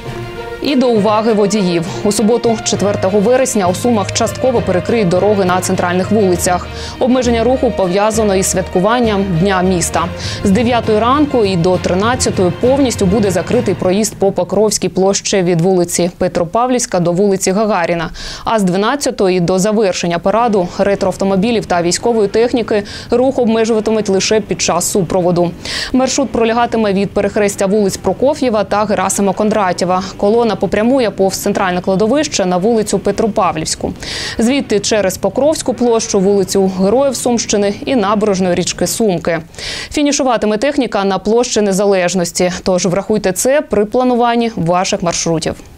І до уваги водіїв. У суботу, 4 вересня, у Сумах частково перекриють дороги на центральних вулицях. Обмеження руху пов'язано із святкуванням Дня міста. З 9 ранку і до 13 повністю буде закритий проїзд по Покровській площі від вулиці Петропавлівська до вулиці Гагаріна. А з 12 до завершення параду ретроавтомобілів та військової техніки рух обмежуватимуть лише під час супроводу. Маршрут пролягатиме від перехрестя вулиць Прокоф'єва та Герасима Кондратєва. Колона попрямує повз центральне кладовище на вулицю Петропавлівську. Звідти через Покровську площу, вулицю Героїв Сумщини і набережної річки Сумки. Фінішуватиме техніка на площі Незалежності. Тож врахуйте це при плануванні ваших маршрутів.